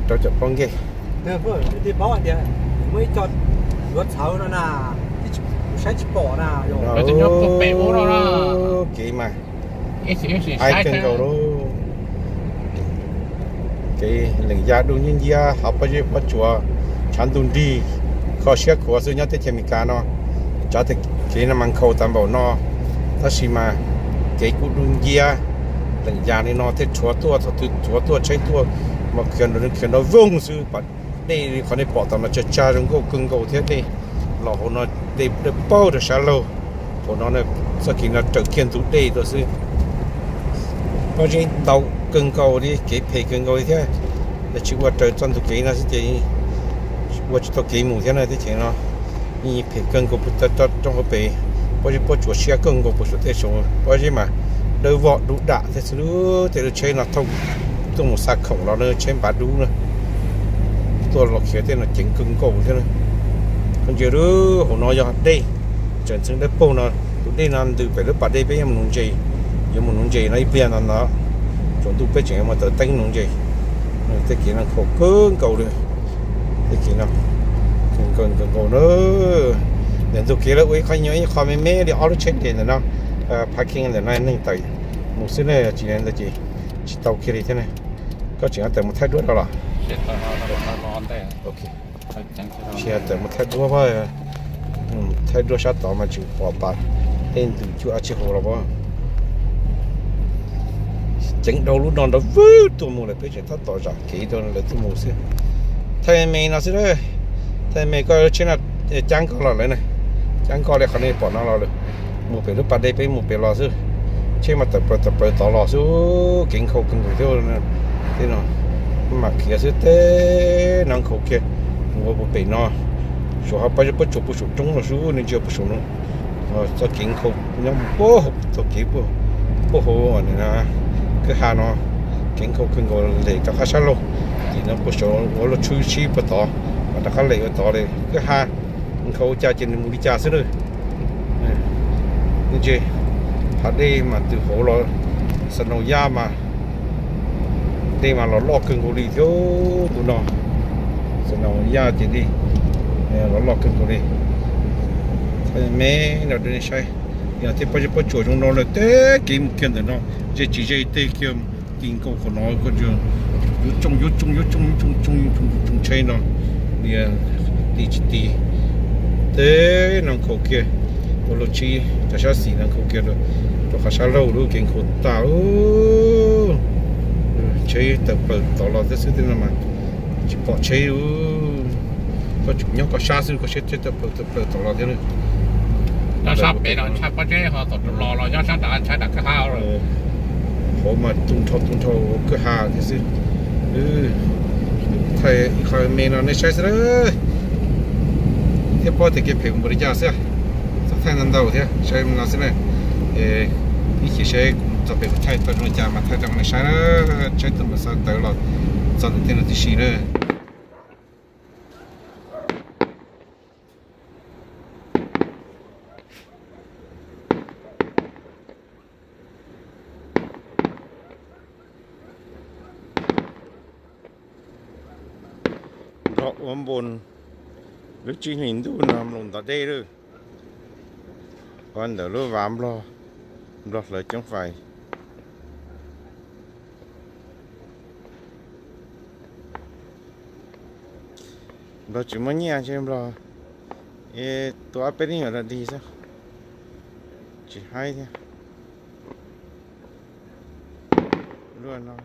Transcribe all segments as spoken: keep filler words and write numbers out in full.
cho chụp con kia nè vừa đi bỏ anh đi mới cho rốt sáu nó là sai chỉ bỏ nà rồi kỹ mà ai cần cầu đó cái lệnh gia đương nhiên gia học bao nhiêu bắt chùa chán đun đi khó xếp của sự nhất thì mình cả nó cho thì cái nó mang khâu tạm bảo nó ta xí mà cái cụ đun gia lệnh gia này nó thì chúa tua thật chúa tua cháy tua mà khiến nó khiến nó vung sự bắt đây còn đây bỏ tầm là chơi cha trong câu cưng câu thế đi lò hồ nó để để bao được sao lâu hồ nó này sau khi nó trở kiến tụ đây rồi sự bao nhiêu đầu cưng câu đi cái phê cưng câu thế để chịu qua trời chân tụ cái nó sẽ chỉ qua tụ cái mù thế này thì chỉ nó như phê cưng câu bút tát trong cái bể bao nhiêu bao chuột xe cưng câu bút thế xong bao nhiêu mà đôi vọt đủ đạn thế sự thì được chơi nó thông tung một sạc khổng nó nơi trên bát đủ nữa tôi lọc khía thế là chính cưng cầu thế này còn giờ đó họ nói cho đây trận sinh đất bầu nó tụi đây làm từ phải lớp bát đây bây giờ mình nung gì giờ mình nung gì nó bây là nó chúng tôi bây giờ mà tới đánh nung gì thế kia là khổ cưng cầu rồi thế kia nào cưng cưng cưng cầu nữa đến tụi kia là uy khai nhớ khai mấy mấy đi auto check tiền là nó parking là này nên tới một số này chỉ là gì chỉ tàu kia thế này có chỉ là tới một thái đuôi đó là ok chỉ là tới một thái đuôi thôi thái đuôi sát tàu mà chịu bỏ bát nên từ chỗ ăn chỉ hồ là bao chính đầu lúc nón đó vứt tụi mù lại bây giờ thắt tàu ra kỹ đó là tụi mù xí thay mày nó xí đấy thay mày coi trên là trắng con lò lại này trắng con này khả năng bỏ nó lò được một cái lúc bắt đây với một cái lò xí trên mặt tập tập tập tàu lò xí kính khâu kính người theo thế nào mà kia xí thế năng khâu kia một bộ bể nó số họ bây giờ bắt chụp chụp trúng là số nên chưa bắt chụp nữa rồi cho kính khâu nhưng bố hộp cho kính bố bố hồ này nè cái hà nó kính khâu kính gọi để các khách sạn luôn thì nó bắt số gọi là chui chi bắt tỏ và các khách lệ bắt tỏ đây cái hà khâu cha trên mũi cha xí rồi như vậy ở đây mà từ hồ lo sân nông gia mà đây mà nó lo cưng của đi thiếu tụi nó sân nông gia thì đi nó lo cưng của đi thế mấy nào đây sai giờ thì bây giờ bắt chuột trong nó là té kiếm kiếm được nó chỉ chỉ chỉ té kiếm kiếm câu của nó có chưa trong trong trong trong trong trong trong trong chơi nó đi đi đi té nó khổ kia tôi chỉ cho sao xí nó khổ kia rồi tôi khá sao lâu rồi kiếm khổ tao chơi tập tao lo thế sự thế nào mà chỉ bỏ chơi có chủ nhau có sao sự có chơi tập tập tao lo thế này nó sắp bị nó sắp có chơi họ tập lò lò nó sắp đã sắp đặt cái hao rồi họ mà tung thâu tung thâu cái hao thế sự thầy khai mình nó này sai rồi thế bao thì cái phim bữa giờ sao thay lần đầu thế sai mình làm thế này ý chỉ sai tập về thay tao nói chả mà thay trong này sai đó sai tụi mình sao tới là sao thì nó thì xí nữa đó ôm bồn lúc chỉ nhìn tu nằm lồng tại đây rồi còn đỡ lúc vạm lo lo lại chẳng phải lo chỉ muốn nhà cho em lo e tôi bên này là đi sao chỉ hai thôi luôn lo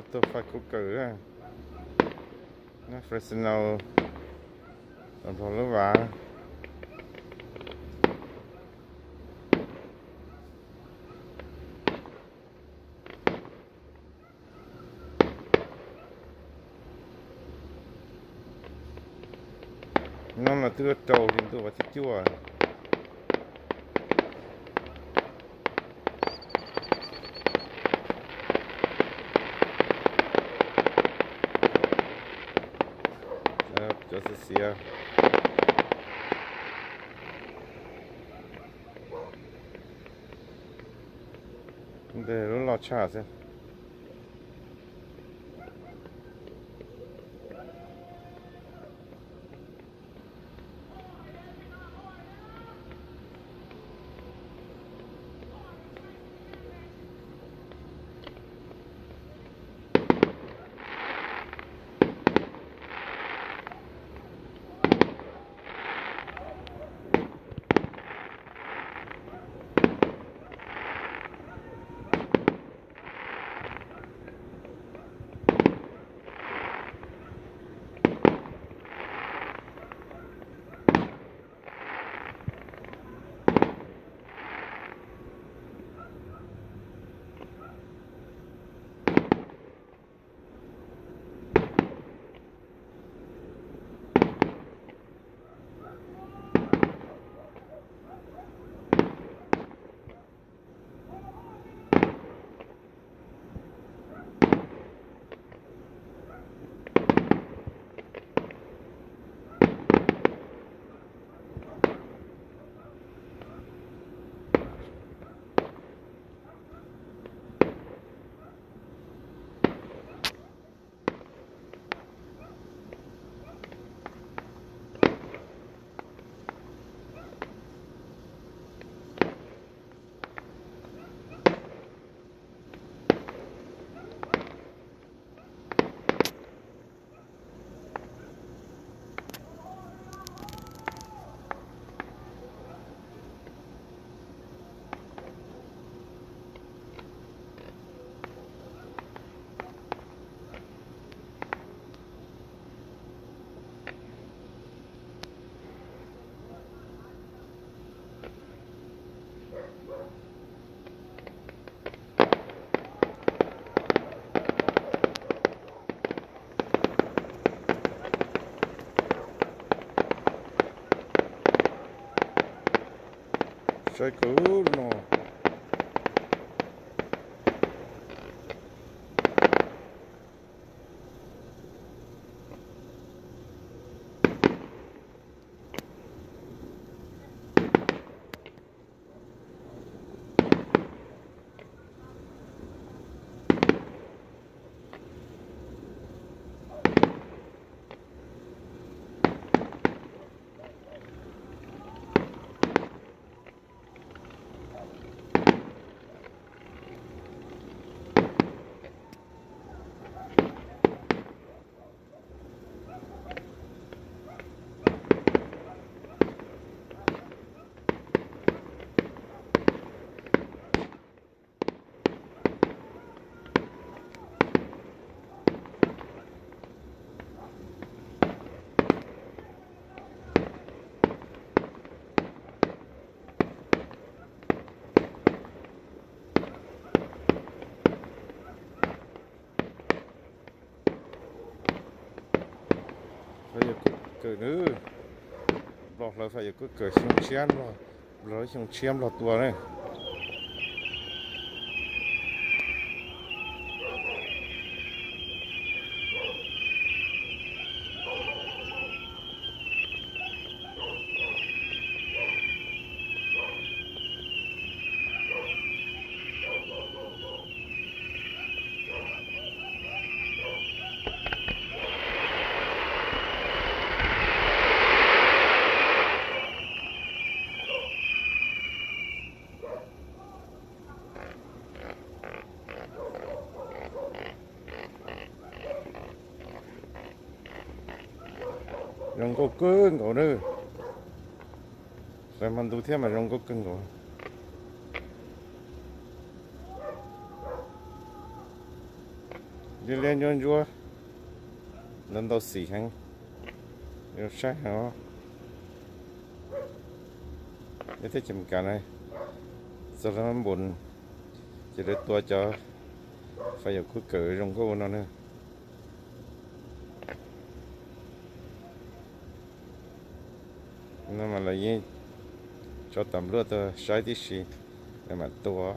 tôi phải cố cử à nó professional còn thôi lớp vả nó là tôi trâu thì tôi phải thích chua cho sẽ xìa để nó lọt chả xem chơi cứ nó phải cử nữ lọt là phải cứ cử xong chén rồi rồi xong chém lọt tua này rong có cưng cổ nữa rồi mình tu thêm mà rong có cưng cổ đi lên nhon chúa lần đầu xỉ hàng yêu sát hả để thấy chìm cả này sau đó nó buồn chỉ để tua cho phải giờ cứ cử trong cái nó nữa nó mà là gì cho tầm lúa tôi sai tí xí để mà tua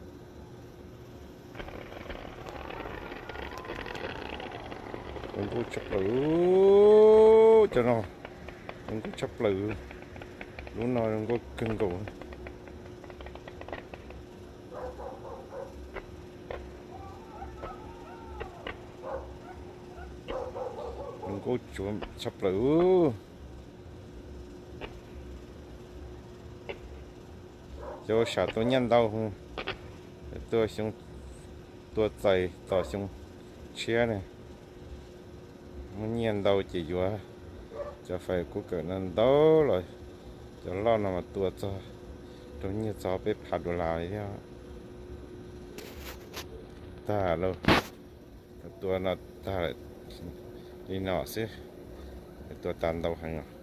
đừng có chấp lử cho nó đừng có chấp lử lúc nào đừng có cưng cổ đừng có chuột chấp lử cho sợ tôi nhanh đâu tôi xuống tôi chạy tỏ xuống chia này muốn nhiên đâu chỉ vừa cho phải cố cỡ nên đâu rồi cho lo nào mà tua cho tôi như cho biết phạt đồ lại theo ta đâu tua nó ta đi nọ xí tua tan đâu hàng